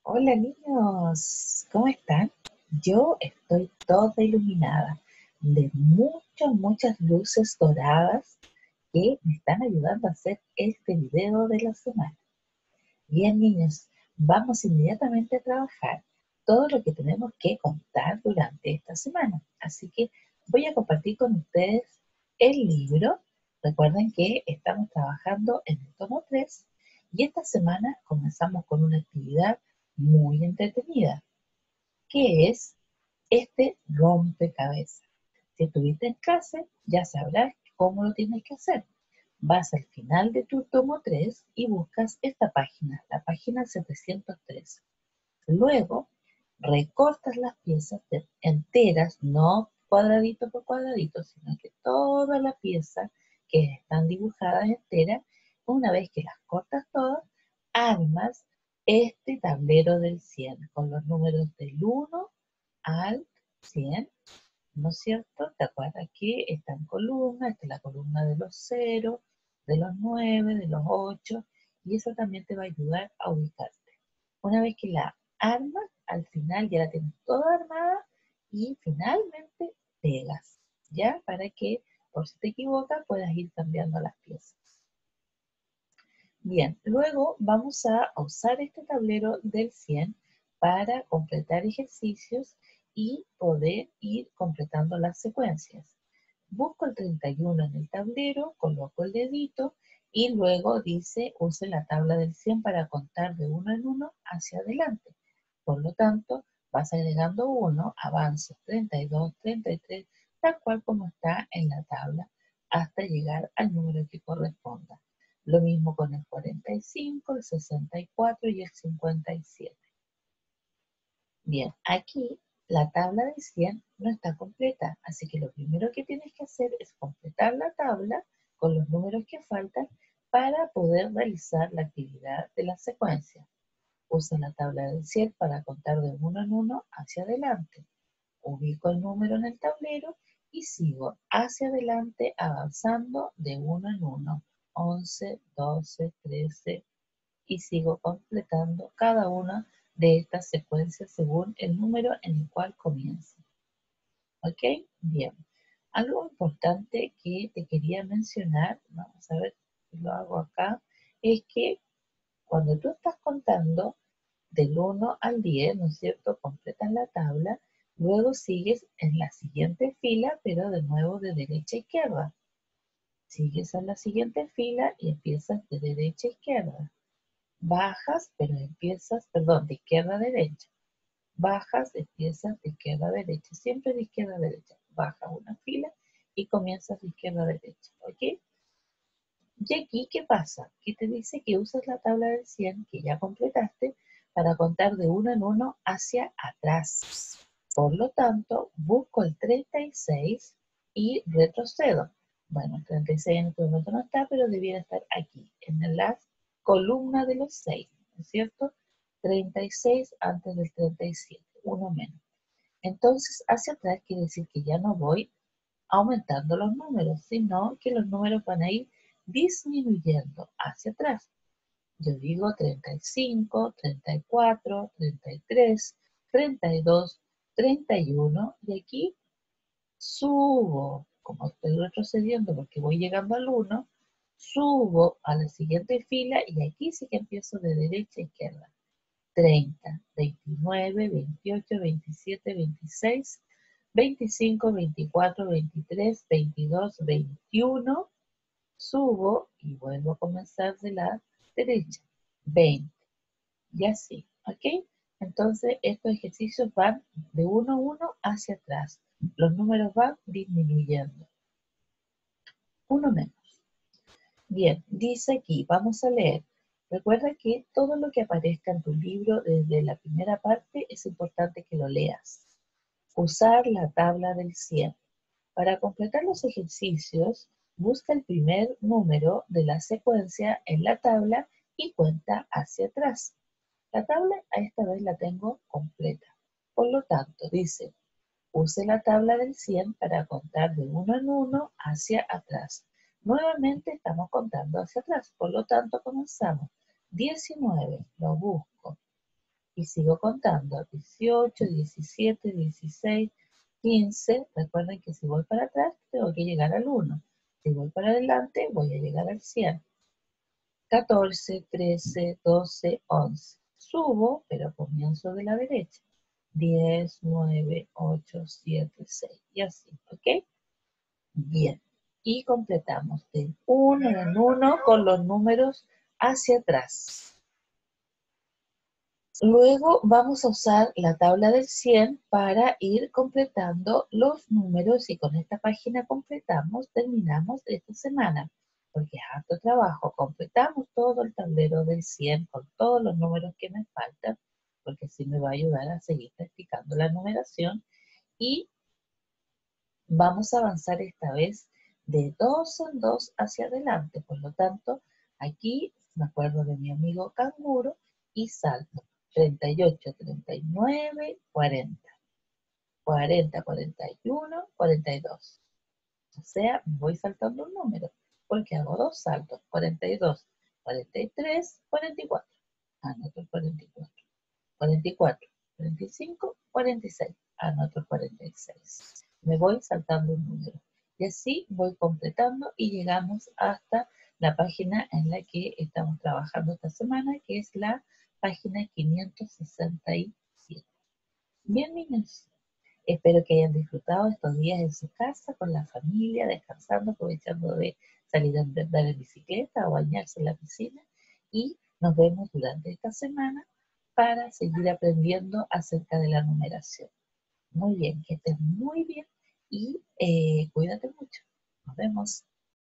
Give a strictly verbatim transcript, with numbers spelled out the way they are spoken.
Hola niños, ¿cómo están? Yo estoy toda iluminada de muchas, muchas luces doradas que me están ayudando a hacer este video de la semana. Bien niños, vamos inmediatamente a trabajar todo lo que tenemos que contar durante esta semana. Así que voy a compartir con ustedes el libro. Recuerden que estamos trabajando en el tomo tres y esta semana comenzamos con una actividad muy entretenida, que es este rompecabezas. Si estuviste en clase, ya sabrás cómo lo tienes que hacer. Vas al final de tu tomo tres y buscas esta página, la página setecientos tres. Luego, recortas las piezas de- enteras, no cuadradito por cuadradito, sino que toda la pieza que están dibujadas enteras, una vez que las cortas todas, armas este tablero del cien con los números del uno al cien, ¿no es cierto? ¿Te acuerdas que está en columna? Esta es la columna de los cero, de los nueve, de los ocho, y eso también te va a ayudar a ubicarte. Una vez que la armas, al final ya la tienes toda armada y finalmente pegas, ¿ya? Para que, por si te equivocas, puedas ir cambiando las piezas. Bien, luego vamos a usar este tablero del cien para completar ejercicios y poder ir completando las secuencias. Busco el treinta y uno en el tablero, coloco el dedito y luego dice use la tabla del cien para contar de uno en uno hacia adelante. Por lo tanto, vas agregando uno, avanzas treinta y dos, treinta y tres, tal cual como está en la tabla, hasta llegar al número que corresponda. Lo mismo con el cuarenta y cinco, el sesenta y cuatro y el cincuenta y siete. Bien, aquí la tabla de cien no está completa, así que lo primero que tienes que hacer es completar la tabla con los números que faltan para poder realizar la actividad de la secuencia. Usa la tabla del cien para contar de uno en uno hacia adelante. Ubico el número en el tablero y sigo hacia adelante avanzando de uno en uno. once, doce, trece y sigo completando cada una de estas secuencias según el número en el cual comienza. ¿Ok? Bien. Algo importante que te quería mencionar, vamos a ver si lo hago acá, es que cuando tú estás contando del uno al diez, ¿no es cierto? Completas la tabla, luego sigues en la siguiente fila, pero de nuevo de derecha a izquierda. Sigues en la siguiente fila y empiezas de derecha a izquierda. Bajas, pero empiezas, perdón, de izquierda a derecha. Bajas, empiezas de izquierda a derecha. Siempre de izquierda a derecha. Bajas una fila y comienzas de izquierda a derecha. ¿Ok? Y aquí, ¿qué pasa? Que te dice que usas la tabla del cien que ya completaste para contar de uno en uno hacia atrás. Por lo tanto, busco el treinta y seis y retrocedo. Bueno, el treinta y seis en este momento no está, pero debiera estar aquí, en la columna de los seis, ¿no es cierto? treinta y seis antes del treinta y siete, uno menos. Entonces, hacia atrás quiere decir que ya no voy aumentando los números, sino que los números van a ir disminuyendo hacia atrás. Yo digo treinta y cinco, treinta y cuatro, treinta y tres, treinta y dos, treinta y uno y aquí subo, como estoy retrocediendo porque voy llegando al uno, subo a la siguiente fila y aquí sí que empiezo de derecha a izquierda. treinta, veintinueve, veintiocho, veintisiete, veintiséis, veinticinco, veinticuatro, veintitrés, veintidós, veintiuno, subo y vuelvo a comenzar de la derecha, veinte, y así, ¿ok? Entonces estos ejercicios van de uno a uno hacia atrás, los números van disminuyendo, uno menos. Bien, dice aquí, vamos a leer. Recuerda que todo lo que aparezca en tu libro desde la primera parte es importante que lo leas. Usar la tabla del cien. Para completar los ejercicios, busca el primer número de la secuencia en la tabla y cuenta hacia atrás. La tabla a esta vez la tengo completa. Por lo tanto, dice, use la tabla del cien para contar de uno en uno hacia atrás. Nuevamente estamos contando hacia atrás, por lo tanto comenzamos. diecinueve, lo busco. y sigo contando. dieciocho, diecisiete, dieciséis, quince. Recuerden que si voy para atrás, tengo que llegar al uno. Si voy para adelante, voy a llegar al cien. catorce, trece, doce, once. Subo, pero comienzo de la derecha. diez, nueve, ocho, siete, seis. Y así, ¿ok? Bien. Y completamos de uno en uno con los números hacia atrás. Luego vamos a usar la tabla del cien para ir completando los números y con esta página completamos, terminamos esta semana, porque es harto trabajo. Completamos todo el tablero del cien con todos los números que me faltan, porque así me va a ayudar a seguir practicando la numeración y vamos a avanzar esta vez de dos en dos hacia adelante. Por lo tanto, aquí me acuerdo de mi amigo canguro y salto. treinta y ocho, treinta y nueve, cuarenta. cuarenta, cuarenta y uno, cuarenta y dos. O sea, voy saltando un número porque hago dos saltos. cuarenta y dos, cuarenta y tres, cuarenta y cuatro. Anoto el cuarenta y cuatro. cuarenta y cuatro, cuarenta y cinco, cuarenta y seis. Anoto el cuarenta y seis. Me voy saltando un número. Y así voy completando y llegamos hasta la página en la que estamos trabajando esta semana, que es la página quinientos sesenta y siete. Bien, niños, espero que hayan disfrutado estos días en su casa, con la familia, descansando, aprovechando de salir a andar en bicicleta o bañarse en la piscina. Y nos vemos durante esta semana para seguir aprendiendo acerca de la numeración. Muy bien, que estés muy bien y eh, cuídate mucho. Nos vemos.